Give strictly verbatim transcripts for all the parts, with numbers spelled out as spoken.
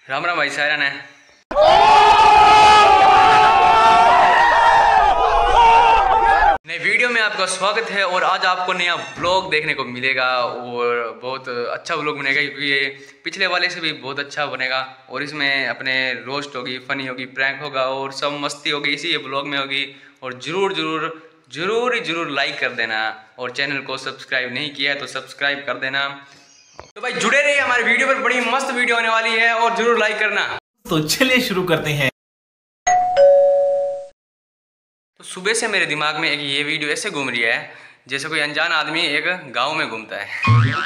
राम राम भाई सायरन है। नई वीडियो में आपका स्वागत है और आज आपको नया ब्लॉग देखने को मिलेगा और बहुत अच्छा ब्लॉग बनेगा क्योंकि ये पिछले वाले से भी बहुत अच्छा बनेगा और इसमें अपने रोस्ट होगी, फनी होगी, प्रैंक होगा और सब मस्ती होगी इसी ब्लॉग में होगी। और ज़रूर ज़रूर ज़रूर ज़रूर लाइक कर देना और चैनल को सब्सक्राइब नहीं किया है तो सब्सक्राइब कर देना। तो भाई जुड़े रहिए हमारे वीडियो पर, बड़ी मस्त वीडियो होने वाली है और जरूर लाइक करना। तो चलिए शुरू करते हैं। तो सुबह से मेरे दिमाग में एक ये वीडियो ऐसे घूम रही है जैसे कोई अनजान आदमी एक गांव में घूमता है।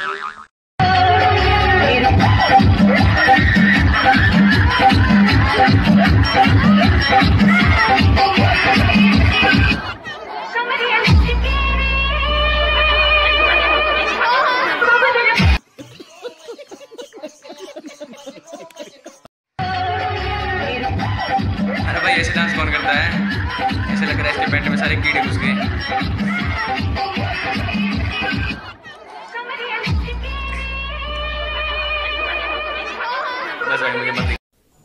अरे भाई ऐसे डांस कौन करता है? ऐसे लग रहा है इसके पेट में सारे कीड़े घुस गए। बस भाई मुझे मत।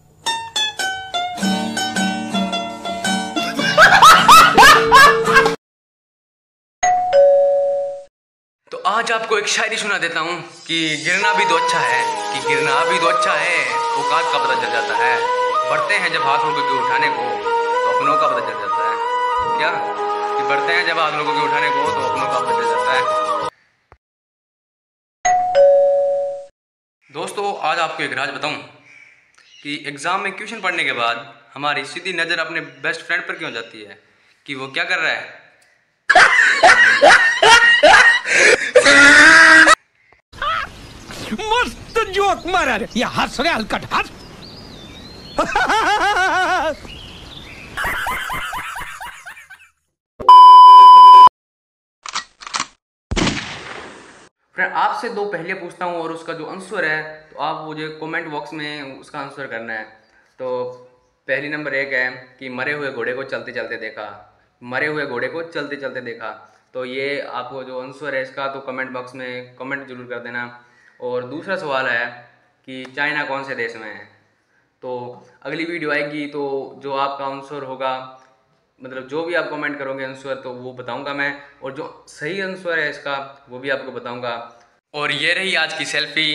तो आज आपको एक शायरी सुना देता हूँ कि गिरना भी तो अच्छा है, कि गिरना भी तो अच्छा है, औकात का पता चल जाता है। बढ़ते हैं जब हाथ लोगों के उठाने को तो अपनों का पता चल जाता है। क्या कि बढ़ते हैं जब हाथ लोगों के उठाने को तो अपनों का पता चल जाता है। दोस्तों आज आपको एक राज बताऊं कि एग्जाम में क्वेश्चन पढ़ने के बाद हमारी सीधी नज़र अपने बेस्ट फ्रेंड पर क्यों जाती है कि वो क्या कर रहा है। मस्त जोक मारा रे, ये हंस रे हलकट हंस। फ्रेंड आपसे दो पहले पूछता हूँ और उसका जो आंसर है तो आप मुझे कमेंट बॉक्स में उसका आंसर करना है। तो पहली नंबर एक है कि मरे हुए घोड़े को चलते चलते देखा, मरे हुए घोड़े को चलते चलते देखा। तो ये आपको जो आंसर है इसका तो कमेंट बॉक्स में कमेंट जरूर कर देना। और दूसरा सवाल है कि चाइना कौन से देश में है। तो अगली वीडियो आएगी तो जो आपका आंसर होगा, मतलब जो भी आप कमेंट करोगे आंसर तो वो बताऊंगा मैं, और जो सही आंसर है इसका वो भी आपको बताऊंगा। और ये रही आज की सेल्फी।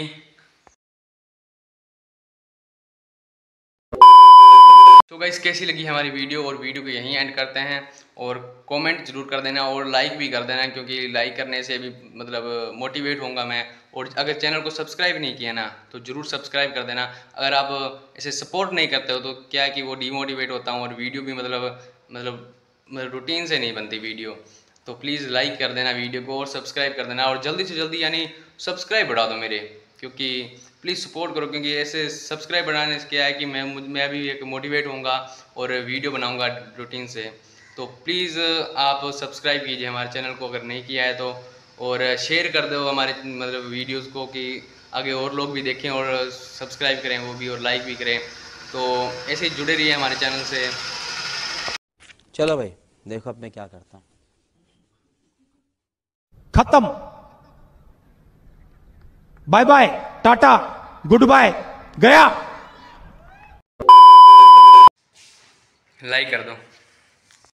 तो गाइस कैसी लगी हमारी वीडियो, और वीडियो को यहीं एंड करते हैं। और कमेंट जरूर कर देना और लाइक भी कर देना क्योंकि लाइक करने से भी मतलब मोटिवेट होऊंगा मैं। और अगर चैनल को सब्सक्राइब नहीं किया ना तो ज़रूर सब्सक्राइब कर देना। अगर आप ऐसे सपोर्ट नहीं करते हो तो क्या है कि वो डीमोटिवेट होता हूँ और वीडियो भी मतलब मतलब मतलब रूटीन से नहीं बनती वीडियो। तो प्लीज़ लाइक कर देना वीडियो को और सब्सक्राइब कर देना और जल्दी से जल्दी यानी सब्सक्राइब बढ़ा दो मेरे, क्योंकि प्लीज़ सपोर्ट करो क्योंकि ऐसे सब्सक्राइब बढ़ाने से क्या है कि मैं मैं भी एक मोटिवेट होऊंगा और वीडियो बनाऊंगा रूटीन से। तो प्लीज़ आप सब्सक्राइब कीजिए हमारे चैनल को अगर नहीं किया है तो, और शेयर कर दो हमारे मतलब वीडियोस को कि आगे और लोग भी देखें और सब्सक्राइब करें वो भी और लाइक भी करें। तो ऐसे ही जुड़े रहिए हमारे चैनल से। चलो भाई देखो अब मैं क्या करता हूँ। खत्म, bye bye, tata, good bye, गया। लाइक कर दो।